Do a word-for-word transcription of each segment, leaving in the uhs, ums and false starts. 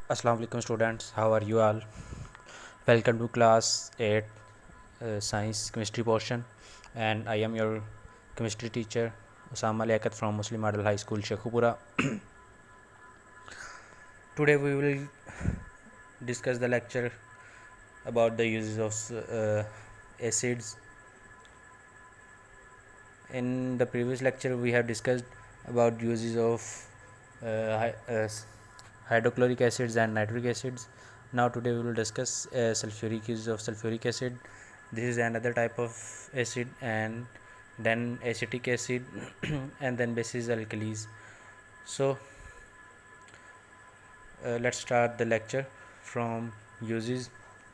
Assalamu alaikum students, how are you all? Welcome to class eight uh, science chemistry portion, and I am your chemistry teacher Osama Liaquat from Muslim Model High School Shekhupura. Today we will discuss the lecture about the uses of uh, acids. In the previous lecture we have discussed about uses of uh, hy- uh, hydrochloric acids and nitric acids. Now today we will discuss uh, sulfuric use of sulfuric acid. This is another type of acid, and then acetic acid and then bases alkalis. So uh, let's start the lecture from uses.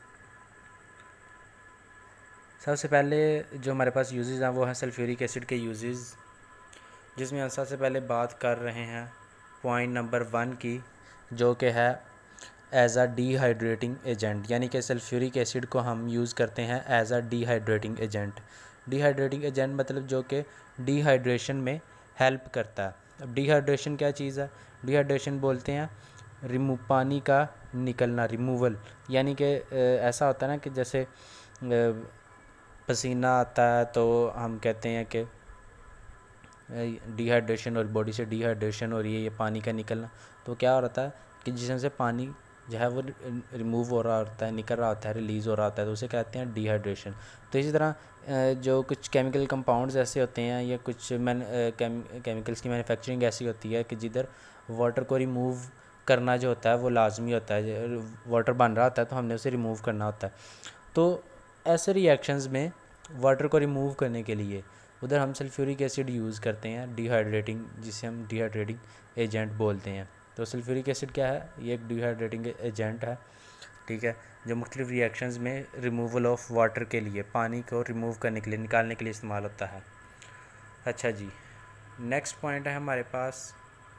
सबसे पहले जो हमारे पास uses हैं वो हैं sulphuric acid के uses, जिसमें हम सबसे पहले बात कर रहे हैं पॉइंट नंबर वन की, जो कि है एज आ डिहाइड्रेटिंग एजेंट। यानी कि सल्फ्यूरिक एसिड को हम यूज़ करते हैं as a dehydrating agent. Dehydrating agent मतलब जो कि डिहाइड्रेशन में हेल्प करता है। अब डिहाइड्रेशन क्या चीज़ है? डिहाइड्रेशन बोलते हैं रिमूव पानी का निकलना, रिमूवल। यानी कि ऐसा होता है ना कि जैसे पसीना आता है तो हम कहते हैं कि डिहाइड्रेशन, और बॉडी से डिहाइड्रेशन और ये ये पानी का निकलना, तो क्या हो रहा है कि जिसमें से पानी जो है वो रिमूव हो रहा होता है, निकल रहा होता है, रिलीज़ हो रहा होता है, तो उसे कहते हैं डिहाइड्रेशन। तो इसी तरह जो कुछ केमिकल कंपाउंड्स ऐसे होते हैं या कुछ मैन केम, केमिकल्स की मैन्युफैक्चरिंग ऐसी होती है कि जिधर वाटर को रिमूव करना जो होता है वो लाजमी होता है। वाटर बन रहा होता है तो हमने उसे रिमूव करना होता है। तो ऐसे रिएक्शंस में वाटर को रिमूव करने के लिए उधर हम सल्फ्यूरिक एसिड यूज़ करते हैं, डिहाइड्रेटिंग, जिसे हम डिहाइड्रेटिंग एजेंट बोलते हैं। तो सल्फ्यूरिक एसिड क्या है? ये एक डिहाइड्रेटिंग एजेंट है, ठीक है, जो मुख्तलिफ रिएक्शंस में रिमूवल ऑफ वाटर के लिए, पानी को रिमूव करने के लिए, निकालने के लिए इस्तेमाल होता है। अच्छा जी, नेक्स्ट पॉइंट है हमारे पास,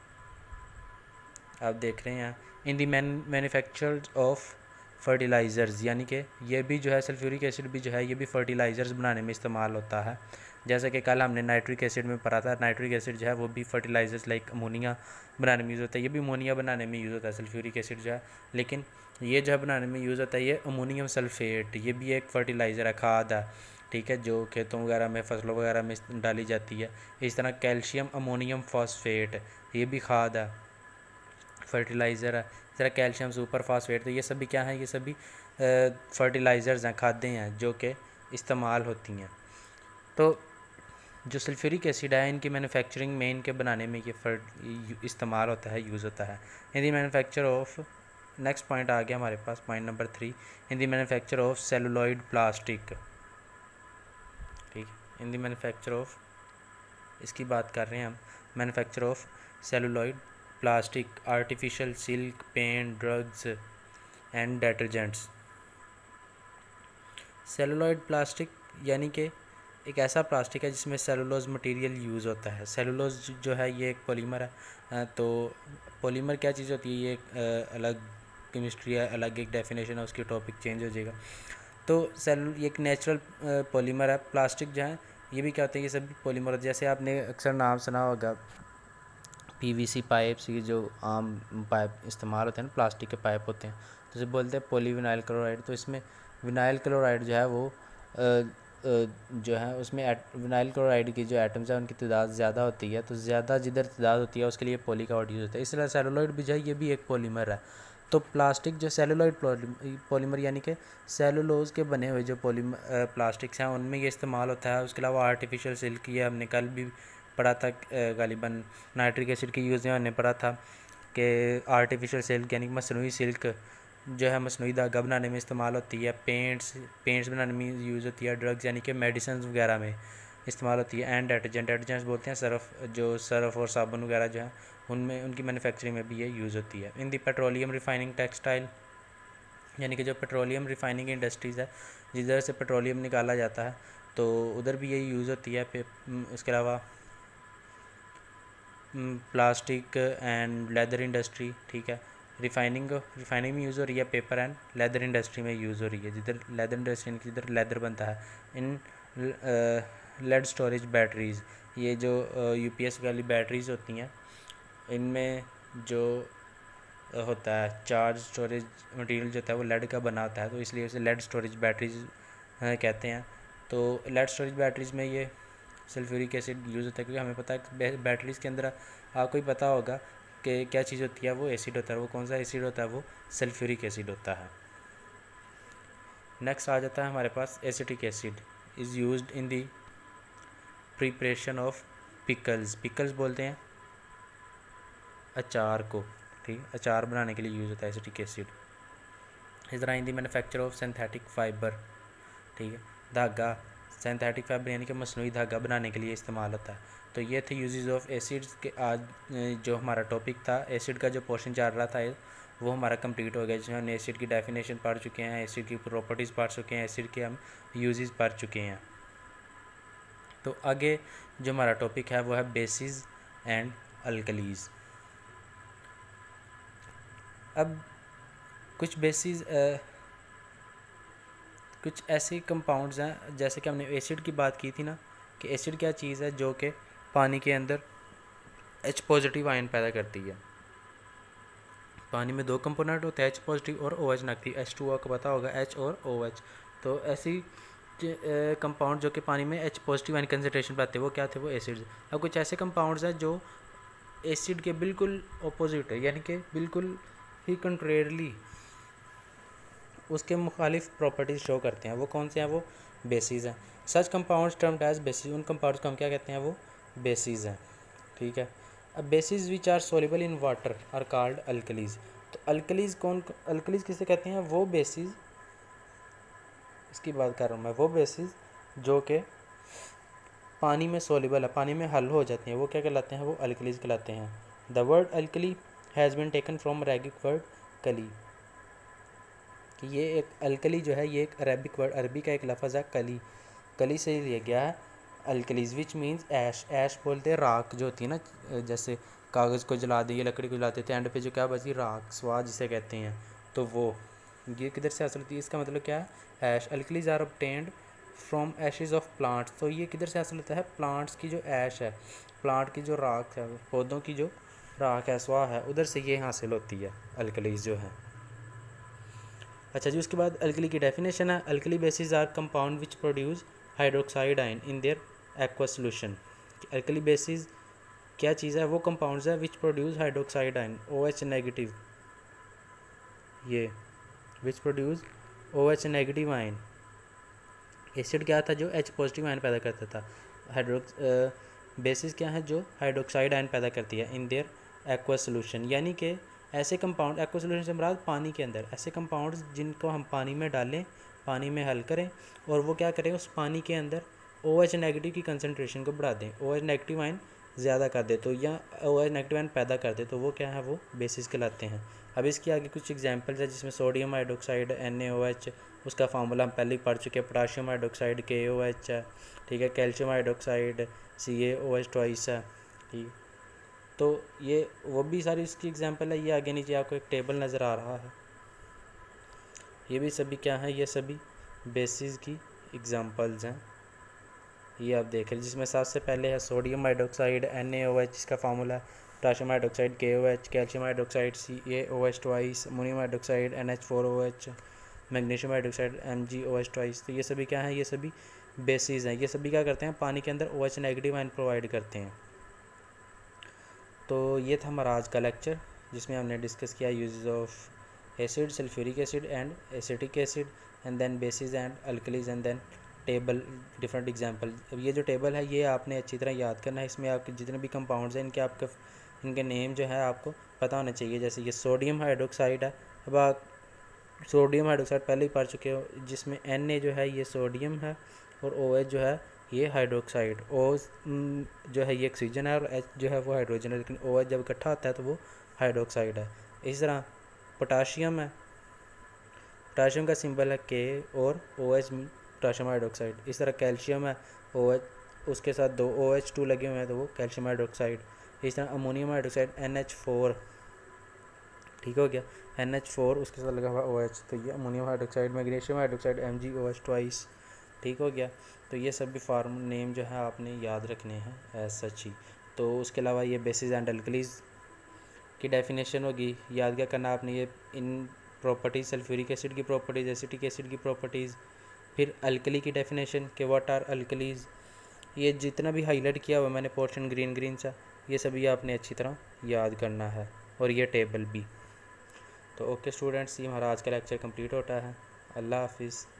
आप देख रहे हैं in the manufacture of fertilisers. यानी कि ये भी जो है सल्फ्यूरिक एसिड भी जो है ये भी फर्टिलाइज़र्स बनाने में इस्तेमाल होता है। जैसे कि कल हमने नाइट्रिक एसिड में पढ़ा था, नाइट्रिक एसिड जो है वो भी फर्टिलाइज़र्स लाइक अमोनिया बनाने में यूज़ होता है। ये भी अमोनिया बनाने में यूज़ होता है सल्फ्यूरिक एसिड जो है, लेकिन ये जो है बनाने में यूज़ होता है ये अमोनियम सल्फेट। ये भी एक फर्टिलाइज़र है, खाद है, ठीक है, जो खेतों वगैरह में, फसलों वगैरह में डाली जाती है। इस तरह कैल्शियम अमोनियम फॉस्फेट, ये भी खाद है, फर्टिलाइज़र है। इस तरह कैल्शियम सुपर फास्फेट, तो ये सभी क्या हैं? ये सभी फर्टिलाइज़र्स हैं, खादें हैं जो कि इस्तेमाल होती हैं। तो जो सल्फ्यूरिक एसिड है इनकी मैन्युफैक्चरिंग में, इनके बनाने में ये फर्ट इस्तेमाल होता है, यूज़ होता है in the manufacture of. Next point आ गया हमारे पास, point number three, in the manufacture of celluloid plastic. ठीक, इन दी मैन्युफैक्चर ऑफ, इसकी बात कर रहे हैं हम, manufacture of celluloid plastic, artificial silk, paint, drugs and detergents. Celluloid plastic यानी कि एक ऐसा प्लास्टिक है जिसमें सेलुलोज मटेरियल यूज़ होता है। सेलुलोज जो है ये एक पॉलीमर है। तो पॉलीमर क्या चीज़ होती है? ये एक अलग केमिस्ट्री है, अलग एक डेफिनेशन है, उसकी टॉपिक चेंज हो जाएगा। तो सेल ये एक नेचुरल पॉलीमर है। प्लास्टिक जो है ये भी क्या होते हैं? ये सभी पॉलीमर, जैसे आपने अक्सर नाम सुना होगा पीवीसी पाइप्स, ये जो आम पाइप इस्तेमाल होते हैं ना, प्लास्टिक के पाइप होते हैं, तो इसे बोलते हैं पॉलीविनाइल क्लोराइड। तो इसमें विनाइल क्लोराइड जो है वो आ, आ, जो है उसमें विनाइल क्लोराइड की जो एटम्स है उनकी तादाद ज़्यादा होती है। तो ज़्यादा जिधर तादाद होती है उसके लिए पॉली का वर्ड यूज़ होता है। इस तरह सेलुलॉइड भी जो है ये भी एक पॉलीमर है। तो प्लास्टिक जो सेलुलॉइड पॉलीमर यानी कि सेलुलोज के बने हुए जो पॉलीमर प्लास्टिक्स हैं उनमें ये इस्तेमाल होता है। उसके अलावा आर्टिफिशियल सिल्क, ये हमने कल भी पढ़ा था, गालिबन नाइट्रिक एसिड की यूज़ में हमने पढ़ा था कि आर्टिफिशियल सिल्क यानी मसनूई सिल्क जो है मसनूई धागा बनाने में इस्तेमाल होती है। पेंट्स पेंट्स बनाने में यूज़ होती है। ड्रग्स यानी कि मेडिसिन वगैरह में इस्तेमाल होती है। एंड डिटर्जेंट, डिटर्जेंट्स बोलते हैं सर्फ, जो सर्फ और साबुन वगैरह जो है उनमें, उनकी मैन्युफैक्चरिंग में भी ये यूज़ होती है। In the petroleum refining textile, यानी कि जो पेट्रोलियम रिफाइनिंग इंडस्ट्रीज़ है जिधर से पेट्रोलियम निकाला जाता है तो उधर भी यही यूज़ होती है। इसके अलावा प्लास्टिक एंड लेदर इंडस्ट्री, ठीक है, रिफाइनिंग रिफाइनिंग में यूज़ हो रही है। पेपर एंड लेदर इंडस्ट्री में यूज़ हो रही है, जिधर लेदर इंडस्ट्री जिधर लेदर बनता है। इन लेड स्टोरेज बैटरीज़, ये जो यूपीएस वाली बैटरीज़ होती हैं इनमें जो होता है, चार्ज स्टोरेज मटेरियल जो होता है वो लेड का बना होता है, तो इसलिए उसे लेड स्टोरेज बैटरीज कहते हैं। तो लेड स्टोरेज बैटरीज में ये सल्फ्यूरिक एसिड यूज़ होता है, क्योंकि हमें पता है कि बैटरीज़ के अंदर आपको ही पता होगा कि क्या चीज़ होती है, वो एसिड होता है। वो कौन सा एसिड होता है? वो सल्फ्यूरिक एसिड होता है। नेक्स्ट आ जाता है हमारे पास acetic acid is used in the preparation of pickles. Pickles बोलते हैं अचार को, ठीक, अचार बनाने के लिए यूज़ होता है एसिटिक एसिड। इस तरह in the manufacture of synthetic fibre, ठीक है, धागा, सिंथेटिक फाइबर यानी कि मसनूई धागा बनाने के लिए इस्तेमाल होता है। तो ये थे यूजेस ऑफ एसिड्स के। आज जो हमारा टॉपिक था एसिड का, जो पोर्शन चल रहा था वो हमारा कंप्लीट हो गया, जिसमें हमने एसिड की डेफिनेशन पढ़ चुके हैं, एसिड की प्रॉपर्टीज़ पढ़ चुके हैं, एसिड के हम यूजेस पढ़ चुके हैं। तो आगे जो हमारा टॉपिक है वो है बेसिस एंड अल्कलीज। अब कुछ बेसिस कुछ ऐसे कंपाउंड्स हैं, जैसे कि हमने एसिड की बात की थी ना, कि एसिड क्या चीज़ है जो कि पानी के अंदर एच पॉजिटिव आयन पैदा करती है। पानी में दो कंपोनेंट होते हैं, एच पॉजिटिव और O H negative. H two O को पता होगा, एच और ओ एच। तो ऐसी कंपाउंड जो कि पानी में एच पॉजिटिव आयन कंसनट्रेशन पे आते हैं, वो क्या थे? वो एसिड्स। अब कुछ ऐसे कंपाउंड्स हैं जो एसिड के बिल्कुल अपोजिट है, यानी कि बिल्कुल ही कंट्रेरली उसके मुखालिफ प्रॉपर्टीज़ शो करते हैं। वो कौन से हैं? वो बेसिस हैं। Such compounds termed as bases, उन कंपाउंड्स को हम क्या कहते हैं? वो बेसिस हैं, ठीक है। अब bases which are soluble in water are called alkalis. तो अल्कलीज कौन, अल्कलीज किसे कहते हैं? वो बेसिस, इसकी बात कर रहा हूँ मैं, वो बेसिस जो कि पानी में सोल्यूबल है, पानी में हल हो जाते हैं, वो क्या कहलाते हैं? वो अल्कलीज कहलाते हैं। The word alkali has been taken from Arabic word कली, कि ये एक अल्कली जो है ये एक अरबिक वर्ड, अरबी का एक लफ्ज़ है कली, कली से लिया गया है अल्कलीज, विच मीन्स ऐश। ऐश बोलते हैं राख जो होती है ना, जैसे कागज़ को जला दें या लकड़ी को जलाते थे, एंड पे जो क्या बची? राख, स्वाद जिसे कहते हैं। तो वो ये किधर से हासिल होती है? इसका मतलब क्या है? Ash. Alkalis are obtained from ashes of plants. तो ये किधर से हासिल होता है? प्लांट्स की जो ऐश है, प्लांट की जो राख है, पौधों की जो राख है, स्वाह है, उधर से ये हासिल होती है अल्कलीज जो है। अच्छा जी, उसके बाद अल्कली की डेफिनेशन है, alkali bases are compound which produce hydroxide ion in their aqua solution. Alkali bases क्या चीज़ है? वो कंपाउंड्स है which produce hydroxide ion, O H negative, ये which produce O H negative ion. Acid क्या था? जो एच पॉजिटिव आयन पैदा करता था। हाइड्रो बेसिस क्या है? जो हाइड्रोक्साइड आयन पैदा करती है इन देयर एक्वा सोल्यूशन, यानी कि ऐसे कंपाउंड, एक्वा सोल्यूशन से मुराद पानी के अंदर ऐसे कंपाउंड्स जिनको हम पानी में डालें, पानी में हल करें, और वो क्या करें? उस पानी के अंदर ओ एच नेगेटिव की कंसनट्रेशन को बढ़ा दें, ओ एच नेगेटिव आयन ज़्यादा कर दे तो, या ओ एच नेगेटिव आयन पैदा कर दे, तो वो क्या है? वो बेसिस कहलाते हैं। अब इसके आगे कुछ एग्जांपल्स है, जिसमें sodium hydroxide N A O H, उसका फार्मूला हम पहले ही पढ़ चुके हैं, potassium hydroxide K O H है, ठीक है, calcium hydroxide C A O H twice है, ठीक। तो ये वो भी सारी इसकी एग्जांपल है। ये आगे नीचे आपको एक टेबल नज़र आ रहा है, ये भी सभी क्या है? ये सभी बेसिस की एग्जांपल्स हैं, ये आप देख रहे हैं, जिसमें सबसे पहले है sodium hydroxide N A O H, इसका formula potassium hydroxide K O H, calcium hydroxide C A O H twice, ammonium hydroxide N H four O H, magnesium hydroxide M G O H twice. तो ये सभी क्या है? ये सभी basis हैं। ये सभी क्या करते हैं? पानी के अंदर O H negative ion provide करते हैं। तो ये था हमारा आज का लेक्चर, जिसमें हमने डिस्कस किया uses of acid, sulphuric acid and acetic acid, and then bases and alkalis, and then table, different example. अब ये जो टेबल है ये आपने अच्छी तरह याद करना है। इसमें आपके जितने भी कंपाउंड्स हैं इनके आपके इनके नेम जो है आपको पता होने चाहिए। जैसे ये सोडियम हाइड्रोक्साइड है, अब आप सोडियम हाइड्रोक्साइड पहले ही पढ़ चुके हो, जिसमें एन ए जो है ये सोडियम है, और ओ एच जो है ये हाइड्रोक्साइड, ओ जो है ये ऑक्सीजन है, और एच जो है वो हाइड्रोजन है, लेकिन ओ एच जब इकट्ठा होता है तो वो हाइड्रोक्साइड है। इस तरह पोटाशियम है, पोटाशियम का सिंबल है के, और ओ एच पोटाशियम हाइड्रोक्साइड। इस तरह कैल्शियम है, ओ एच उसके साथ दो ओ एच टू लगे हुए हैं तो वो कैल्शियम हाइड्रोक्साइड। इस तरह ammonium hydroxide N H four, ठीक हो गया, एन एच फोर उसके साथ लगा हुआ ओ एच, तो ये ammonium hydroxide. Magnesium hydroxide M G O H twice, ठीक हो गया। तो ये सभी फार्म नेम जो है आपने याद रखने हैं एज सच ही। तो उसके अलावा ये बेसिस एंड अल्कलीज, की डेफिनेशन होगी, याद क्या करना आपने, ये इन प्रॉपर्टीज़ सल्फ्यूरिक एसिड की प्रॉपर्टीज़, एसिटिक एसिड की प्रॉपर्टीज़, फिर अल्कली की डेफिनेशन कि व्हाट आर अल्कलीज़। ये जितना भी हाईलाइट किया हुआ मैंने पोर्शन ग्रीन ग्रीन सा, ये सभी आपने अच्छी तरह याद करना है, और ये टेबल भी। तो ओके स्टूडेंट्स, ये हमारा आज का लेक्चर कंप्लीट होता है। अल्लाह हाफिज़।